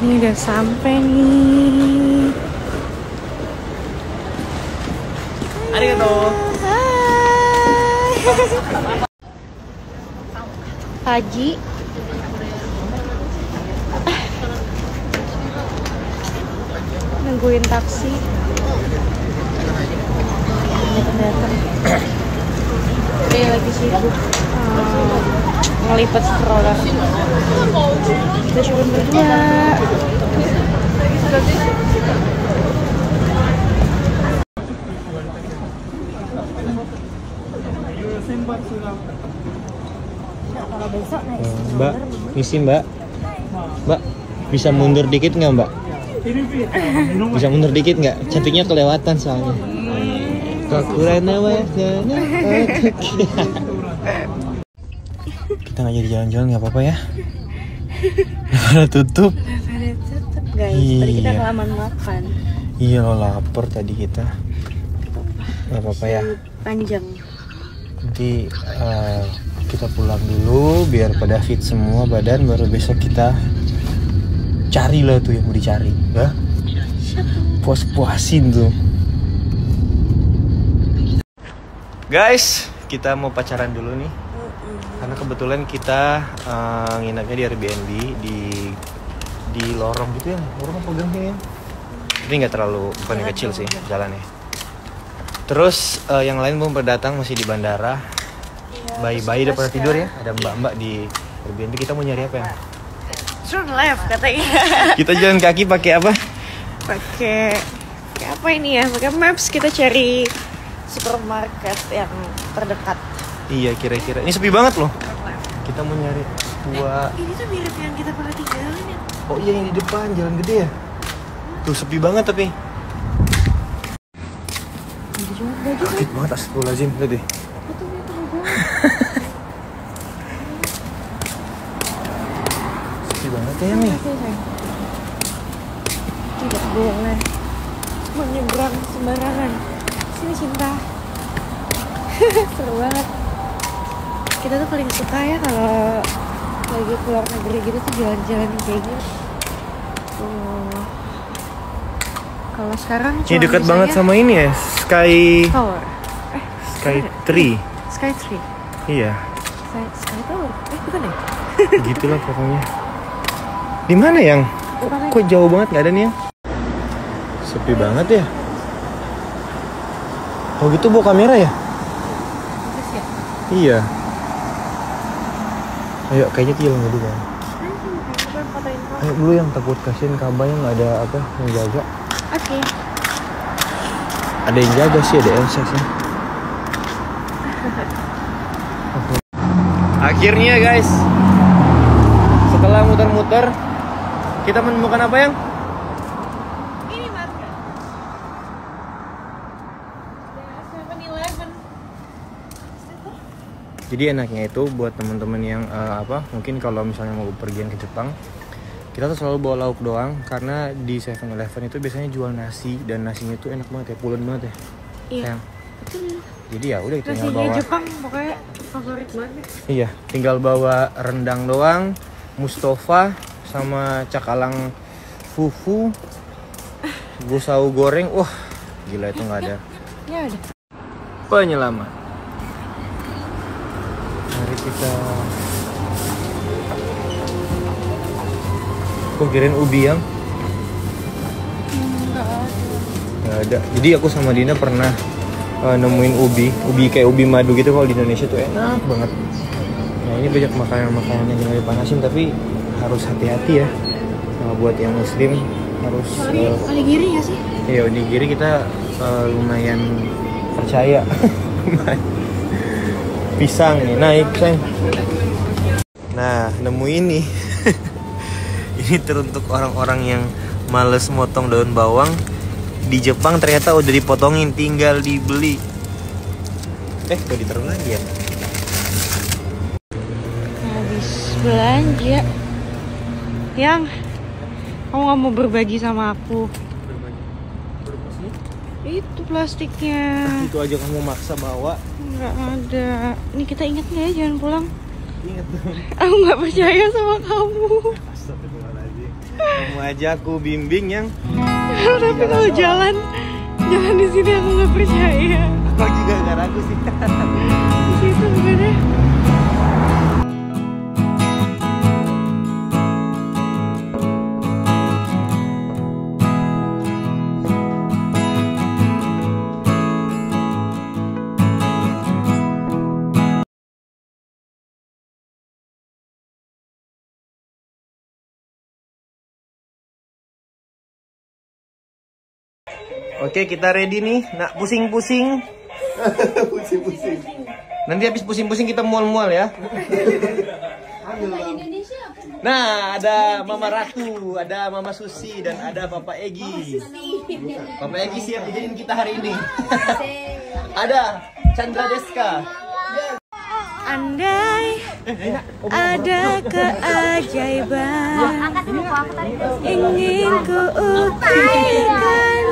ini udah sampai nih. Arigato. Pagi. Nungguin taksi. Datang. Dia lagi sibuk ngelipet stroller. Kita cuma berdua. Mbak, misi Mbak. Mbak, bisa mundur dikit nggak Mbak? Bisa mundur dikit nggak? Cantiknya kelewatan soalnya. Kita nggak jadi jalan-jalan nggak apa-apa ya? Udah tutup. Guys, tadi kita kelamaan makan. Iya lo lapar tadi kita. Nggak apa-apa ya. Panjang. Nanti kita pulang dulu biar pada fit semua badan, baru besok kita cari lah tuh yang mau dicari, ya? Puas-puasin tuh. Guys, kita mau pacaran dulu nih. Karena kebetulan kita nginapnya di Airbnb di lorong gitu ya. Lorong apa gangnya ya? Ini nggak terlalu, bukan yang kecil sih jalannya. Terus yang lain belum berdatang, masih di bandara. Bayi-bayi udah pada tidur ya. Ada mbak-mbak di Airbnb. Kita mau nyari apa ya? Turn left katanya. Kita jalan kaki pakai apa? Pakai apa ini ya? Pakai maps. Kita cari supermarket yang terdekat. Iya, kira-kira. Ini sepi banget loh. Kita mau nyari buah. Ini tuh mirip yang kita pernah tinggalin ya. Oh iya, yang di depan jalan gede ya. Tuh sepi banget tapi. Kaget banget, astagfirullahaladzim. Lihat deh. Sepi banget ya nih. Tidak boleh menyeberang sembarangan. Sini cinta. Seru banget. Kita tuh paling suka ya kalau lagi keluar negeri gitu tuh jalan-jalan kayak gini. Kalau sekarang Ini dekat banget sama ini ya, Sky Tower. Sky Tree. Sky Tree. Iya. Sky Tower. Bukan ya? Begitulah pokoknya. Di mana yang? Kok jauh banget nggak ada nih yang? Sepi banget ya. Oh gitu bawa kamera ya? Iya. Ayo kayaknya tilang dulu kan. Ayo dulu yang takut kasihin Kaba yang nggak ada apa yang jaga. Oke. Ada yang jaga sih, ada Elsa sih. Akhirnya guys, setelah muter-muter, kita menemukan apa yang? Ini market. 7-Eleven. Jadi enaknya itu buat teman-teman yang mungkin kalau misalnya mau pergian ke Jepang, kita tuh selalu bawa lauk doang, karena di 7-Eleven itu biasanya jual nasi dan nasinya tuh enak banget ya, pulen banget ya. Iya. Sayang. Betul. Jadi ya udah tinggal Nasinya bawa. Jepang pokoknya favorit banget. Iya, tinggal bawa rendang doang, Mustafa sama cakalang fufu, gusau goreng. Wah, gila itu nggak ada. Ya udah. Penyelamat. Mari kita. Kok kirain ubi yang? Nggak ada. Jadi aku sama Dina pernah nemuin ubi kayak ubi madu gitu. Kalau di Indonesia tuh enak banget. Nah ini banyak makanan-makanan yang jangan dipanasin, tapi harus hati-hati ya. Nah, buat yang muslim harus. Onigiri ya sih? Iya, onigiri kita lumayan percaya. Pisang nih naik sayang. Nah nemu ini. Ini teruntuk orang-orang yang males motong daun bawang. Di Jepang ternyata udah dipotongin, tinggal dibeli. Kok ditaruh lagi ya? Habis belanja. Yang kamu gak mau berbagi sama aku? Itu plastiknya. Itu aja kamu maksa bawa. Nggak ada. Ini kita ingat nggak ya jangan pulang? Ingat dong. Aku nggak percaya sama kamu. Astagfirullahaladzim. Kamu aja aku bimbing yang. Tapi kalau jalan di sini aku nggak percaya. Aku juga nggak ragu sih. Di situ bukannya. Oke, kita ready nih. Nak pusing-pusing. Pusing-pusing. Nanti habis pusing-pusing kita mual-mual ya. Nah, ada Mama Ratu, ada Mama Susi, dan ada Papa Egi. Papa Egi siap dijadiin kita hari ini. Ada Chandra Deska. Andai ada keajaiban ingin ku ukirkan.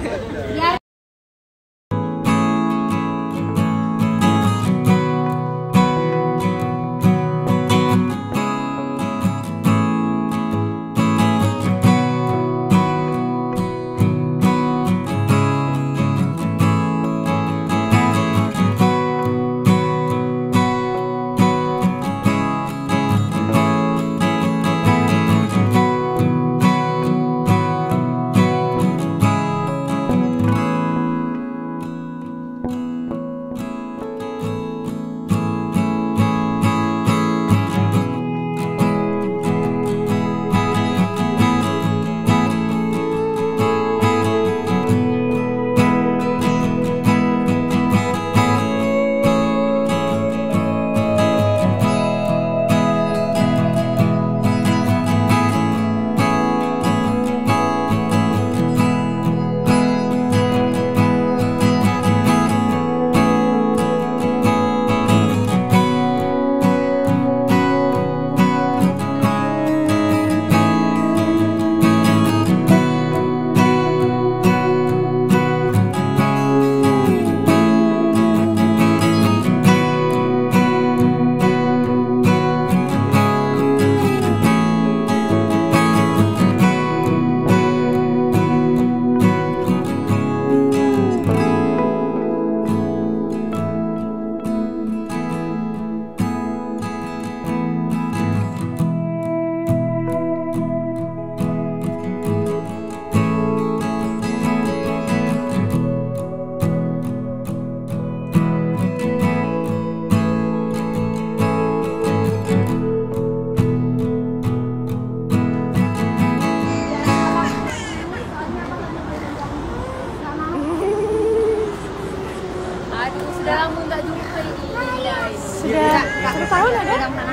Sudah 1 tahun ada?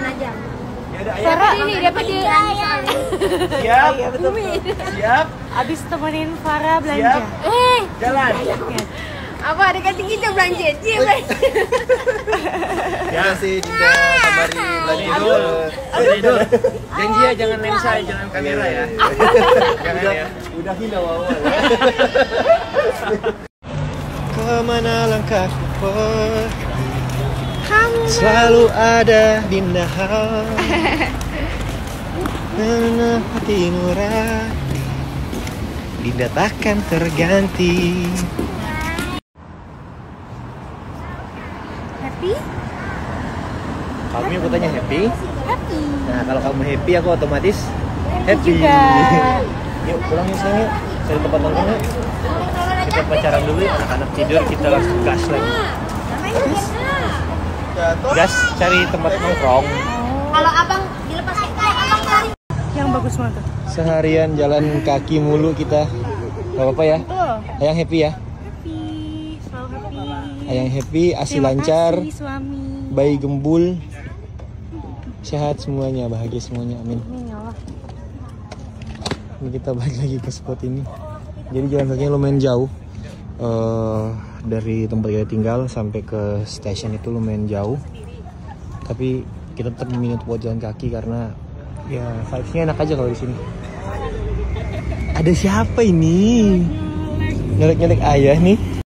Sarah ini dapat dia. Siap. Iya betul. Siap. Abis temenin Farah belanja. Jalan. Apa ada ganti kita belanja? Ya sih, Dinda Kamari belanja dulu. Tidur. Janji ya jangan lensa, jangan kamera ya. Jangan ya. Udah hina awal. Kemana langkahku pergi, selalu ada Dinda Karena hati nurani Dinda takkan terganti. Happy? Kamu aku tanya happy? Happy. Nah kalau kamu happy aku otomatis happy juga. Yuk pulang yuk sayang, yuk cari tempat nongkrong yuk. Kita pacaran dulu yuk, anak-anak tidur kita langsung gas lagi. Gas cari tempat nongkrong. Kalau abang dilepas abang cari. Yang bagus banget tuh. Seharian jalan kaki mulu kita. Gak apa-apa ya? Betul. Ayang happy ya? Happy, selalu happy. Ayang happy, ASI Terima lancar, kasih, suami. bayi gembul, sehat semuanya, bahagia semuanya, amin. Ya Allah. Ini kita balik lagi ke spot ini. Jadi jalan kakinya lumayan jauh. Dari tempat kita tinggal sampai ke stasiun itu lumayan jauh. Tapi kita tetap memilih buat jalan kaki karena ya vibes-nya enak aja kalau di sini. Ada siapa ini? Nyelek-nyelek ayah nih.